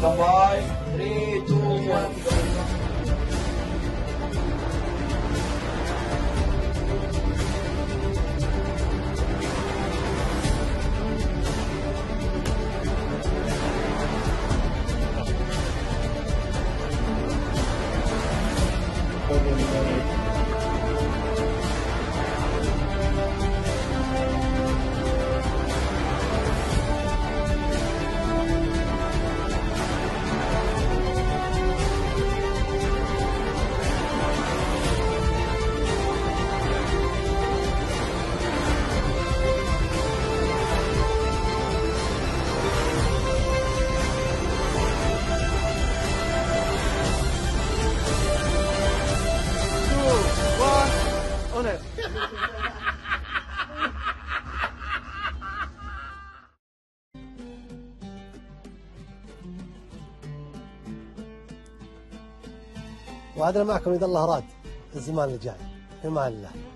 Stand by. 3, 2, 1, go. وعدنا معكم إذا الله راد الزمان اللي جاي. في امان الله.